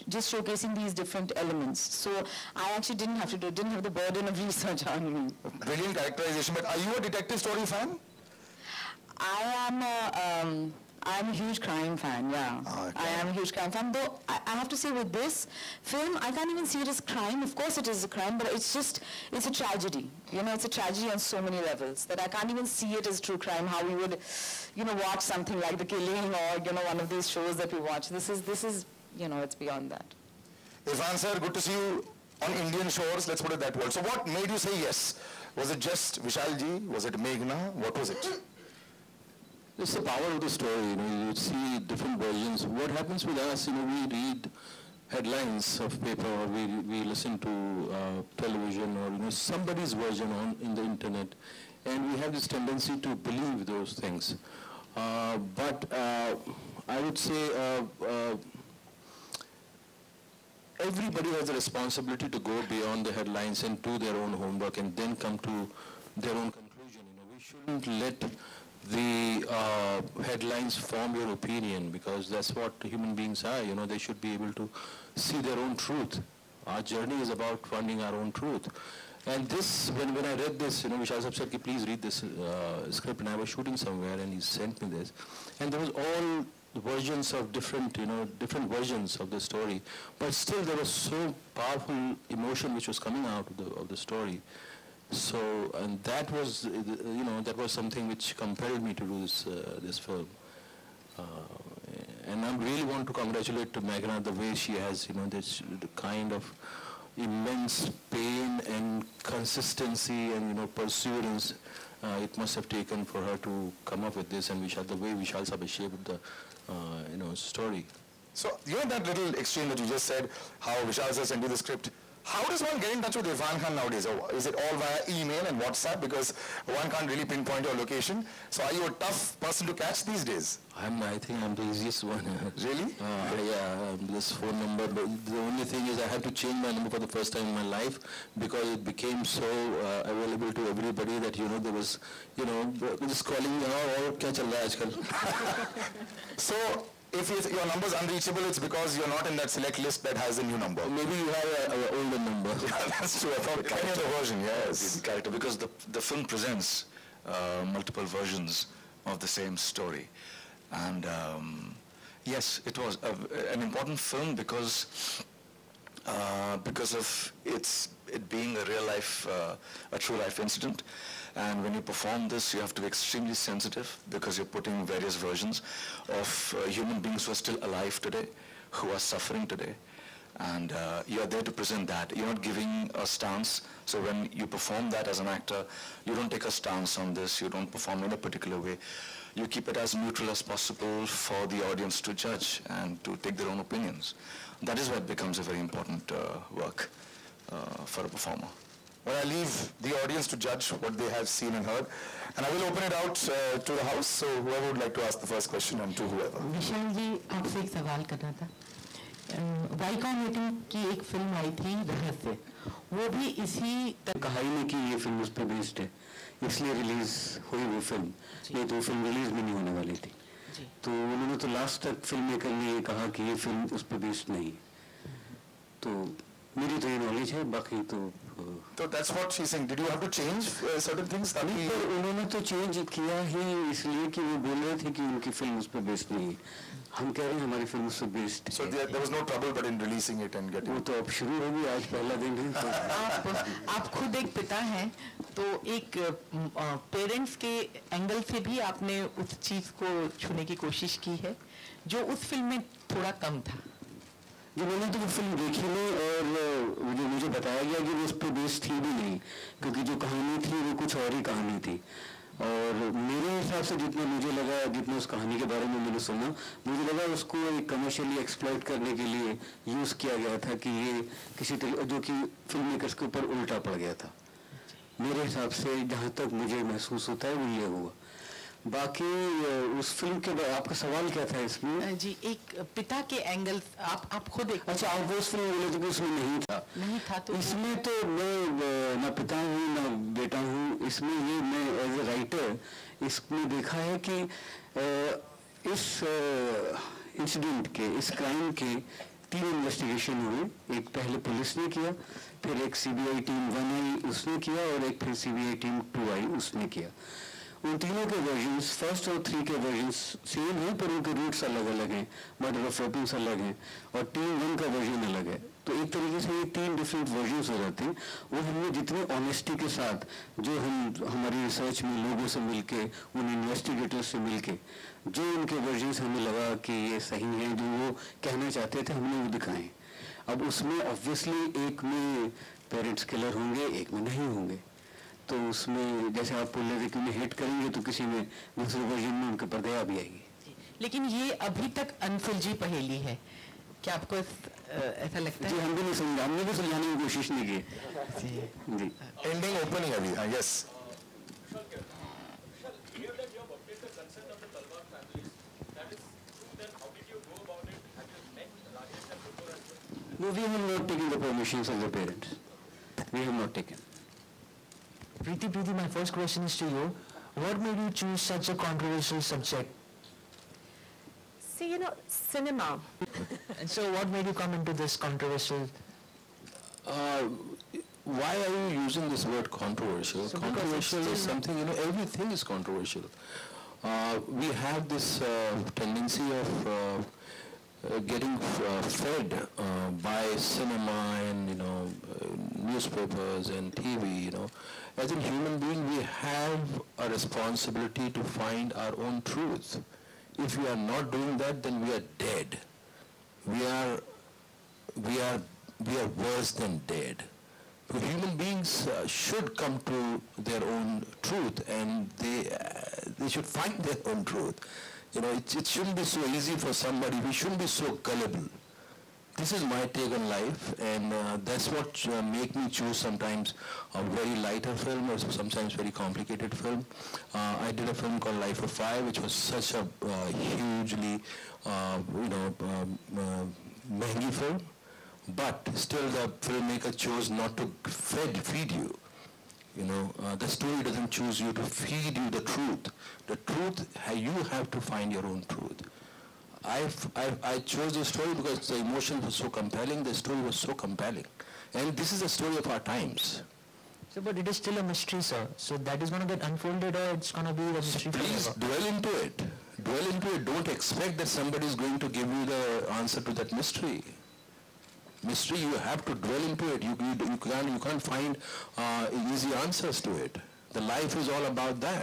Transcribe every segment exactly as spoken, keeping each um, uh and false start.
just showcasing these different elements. So I actually didn't have to do, didn't have the burden of research on me. Brilliant characterization. But are you a detective story fan? I am a, um, I'm a huge crime fan, yeah. Oh, okay. I am a huge crime fan, though I, I have to say with this film, I can't even see it as crime. Of course it is a crime, but it's just, it's a tragedy. You know, it's a tragedy on so many levels that I can't even see it as true crime, how we would, you know, watch something like The Killing or, you know, one of these shows that we watch. This is, this is, you know, it's beyond that. Irfan sir, good to see you on Indian shores, let's put it that way. So what made you say yes? Was it just Vishal ji? Was it Meghna? What was it? It's the power of the story, you know, you see different versions. What happens with us, you know, we read headlines of paper or we, we listen to uh, television or, you know, somebody's version on in the internet, and we have this tendency to believe those things. Uh, but uh, I would say uh, uh, everybody has a responsibility to go beyond the headlines and do their own homework and then come to their own conclusion. You know, we shouldn't let the uh, headlines form your opinion, because that's what human beings are. You know, they should be able to see their own truth. Our journey is about finding our own truth. And this, when, when I read this, you know, Vishal Sahab said, please read this uh, script, and I was shooting somewhere and he sent me this. And there was all versions of different, you know, different versions of the story. But still there was so powerful emotion which was coming out of the, of the story. So, and that was, you know, that was something which compelled me to do this, uh, this film. Uh, and I really want to congratulate to Meghna the way she has, you know, this the kind of immense pain and consistency and, you know, perseverance uh, it must have taken for her to come up with this, and Vishal, the way Vishal Sahab shaped the, uh, you know, story. So, you know that little exchange that you just said, how Vishal Sahab sent you the script. How does one get in touch with Irfan Khan nowadays? Or is it all via email and WhatsApp, because one can't really pinpoint your location? So are you a tough person to catch these days? I'm, I think I'm the easiest one. Really? Uh, yeah, um, this phone number, but the only thing is I had to change my number for the first time in my life, because it became so uh, available to everybody that, you know, there was, you know, just calling me, oh, kya chal raha hai aajkal? So, if your number is unreachable, it's because you're not in that select list that has a new number. Maybe you have an older number. Yeah, that's true. I thought kind of the version, yes. The character, because the, the film presents uh, multiple versions of the same story. And um, yes, it was a, an important film because uh, because of its it being a real life, uh, a true life incident. And when you perform this, you have to be extremely sensitive, because you're putting various versions of uh, human beings who are still alive today, who are suffering today. And uh, you're there to present that. You're not giving a stance. So when you perform that as an actor, you don't take a stance on this. You don't perform in a particular way. You keep it as neutral as possible for the audience to judge and to take their own opinions. That is what becomes a very important uh, work uh, for a performer. Well, I leave the audience to judge what they have seen and heard. And I will open it out uh, to the house. So whoever would like to ask the first question, and to whoever. विशाल जी, आपसे एक सवाल करना था. Viacom rating की एक film आई थी रहस्य, वो भी इसी कहानी में कि ये फिल्म उस पर बेस्ड है, इसलिए रिलीज हुई वो फिल्म. ये तो फिल्म रिलीज भी नहीं होने वाली थी. तो उन्होंने तो लास्ट तक फिल्म मेकर ने ये कहा कि ये फिल्म उस पर बेस्ड नहीं. तो मेरी तो ये नॉलेज है, बाकी तो So that's what she's saying. Did you have to change uh, certain things? नहीं, पर उन्होंने तो चेंज किया ही इसलिए कि वो बोल रहे थे कि उनकी फिल्म उस पर बेस्ड नहीं है. हम कह रहे हैं हमारी फिल्म उस पर बेस्ड है. So there, there was no trouble but in releasing it and getting. वो तो अब शुरू होगी, आज पहला दिन है. तो आप आप खुद एक पिता हैं, तो एक पेरेंट्स के एंगल से भी आपने उस चीज को छूने की कोशिश की है जो उस फिल्म में थोड़ा कम था. जो मैंने तो वो फिल्म देखी नहीं, और जो मुझे बताया गया कि वो उस पर बेस्ड थी भी नहीं, क्योंकि जो कहानी थी वो कुछ और ही कहानी थी. और मेरे हिसाब से जितना मुझे लगा, जितना उस कहानी के बारे में मैंने सुना, मुझे लगा उसको एक कमर्शियली एक्सप्लॉइट करने के लिए यूज़ किया गया था, कि ये किसी तरीके जो कि फिल्म मेकर्स के ऊपर उल्टा पड़ गया था. मेरे हिसाब से जहाँ तक मुझे महसूस होता है वो ये हुआ. बाकी उस फिल्म के बाद आपका सवाल क्या था इसमें? जी, एक पिता के एंगल, आप आप खुद एक. अच्छा, आप वो उस फिल्म बोले थे कि उसमें नहीं था. नहीं था तो इसमें तो मैं ना पिता हूँ ना बेटा हूँ. इसमें ये मैं एज ए राइटर इसमें देखा है कि इस इंसिडेंट के, इस क्राइम के तीन इन्वेस्टिगेशन हुए, एक पहले पुलिस ने किया, फिर एक सीबीआई टीम वन आई उसने किया और एक फिर सीबीआई टीम टू आई उसने किया। उन तीनों के वर्जन्स, फर्स्ट और थ्री के वर्जन्स सेम हैं पर उनके रूट्स अलग अलग हैं, मर्डर ऑफ वेपन्स अलग हैं और टीम वन का वर्जन अलग है। तो एक तरीके से ये तीन डिफरेंट वर्जन्स हो जाते हैं। वो हमने जितनी ऑनेस्टी के साथ जो हम हमारी रिसर्च में लोगों से मिलके, उन इन्वेस्टिगेटर्स से मिलके जो उनके वर्जन्स हमें लगा कि ये सही हैं, जो वो कहना चाहते थे, हमने वो दिखाएं। अब उसमें ऑब्वियसली एक में पेरेंट्स किलर होंगे, एक में नहीं होंगे। तो उसमें जैसे आप बोल रहे थे कि उन्हें हेट करेंगे तो किसी में दूसरे वर्जन में उनके पर दया भी आएगी। लेकिन ये अभी तक अनसुलझी पहेली है, क्या आपको ऐसा लगता है? जी हम भी नहीं समझा, हमने भी सुलझाने की कोशिश नहीं की। जी जी एंडिंग ओपन ही अभी। हाँ yes. No, we have not taken the permissions of the parents. We have not taken. Preeti, Preeti, my first question is to you. What made you choose such a controversial subject? See, you know, cinema. And so what made you come into this controversial? Uh, why are you using this word controversial? So controversial is something, you know, everything is controversial. Uh, we have this uh, tendency of uh, uh, getting uh, fed uh, by cinema and, you know, uh, newspapers and T V, you know. As a human being, we have a responsibility to find our own truth. If we are not doing that, then we are dead. We are, we are, we are worse than dead. So human beings uh, should come to their own truth, and they uh, they should find their own truth. You know, it, it shouldn't be so easy for somebody. We shouldn't be so gullible. This is my take on life, and uh, that's what uh, make me choose sometimes a very lighter film or sometimes very complicated film. Uh, I did a film called Life of Fire, which was such a uh, hugely, uh, you know, um, uh, mehengi film, but still the filmmaker chose not to feed, feed you. You know, uh, the story doesn't choose you to feed you the truth. The truth, you have to find your own truth. I've, I've, I chose this story because the emotion was so compelling, the story was so compelling. And this is the story of our times. So, but it is still a mystery, sir. So that is going to get unfolded, or it's going to be the mystery Please forever? dwell into it. Dwell into it. Don't expect that somebody is going to give you the answer to that mystery. Mystery, you have to dwell into it. You, you, you, can't, you can't find uh, easy answers to it. The life is all about that.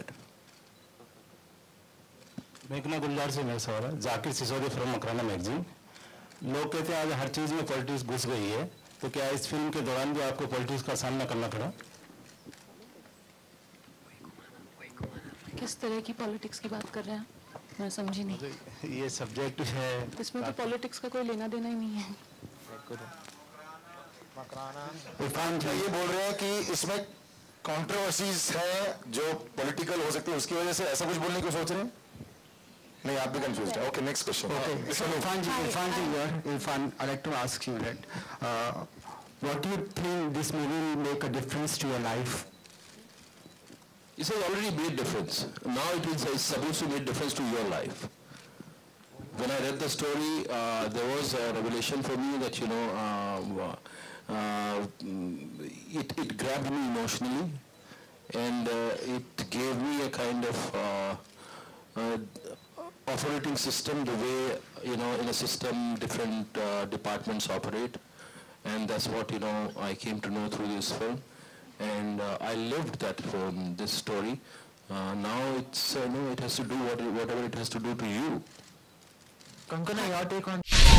मेघना गुलजार से मेरा सवाल है, Zakir Sisodia from Makrana magazine. लोग कहते हैं आज हर चीज़ में पॉलिटिक्स घुस गई है, तो क्या इस फिल्म के दौरान भी आपको पॉलिटिक्स का सामना करना पड़ा? किस तरह की पॉलिटिक्स की बात कर रहे हैं? मैं समझी नहीं। ये सब्जेक्ट है, इसमें तो पॉलिटिक्स का कोई लेना देना ही नहीं है। इरफान जी ये बोल रहे हैं कि इसमें कंट्रोवर्सीज है जो पॉलिटिकल हो सकती है, उसकी वजह से ऐसा कुछ बोलने की सोच रहे हैं? नहीं, आप भी कंफ्यूज है। Okay, next question. Okay, so Irfan ji, Irfan ji here. Irfan, I'd like to ask you that. Uh, what do you think this movie will make a difference to your life? It has already made difference. Now it is it's supposed to make difference to your life. When I read the story, uh, there was a revelation for me that, you know, uh, uh, it, it grabbed me emotionally, and uh, it gave me a kind of uh, uh, operating system, the way, you know, in a system different uh, departments operate, and that's what, you know, I came to know through this film, and uh, I lived that film, this story. Uh, now it's, uh, you know, it has to do what, whatever it has to do to you. Kankana, your take on...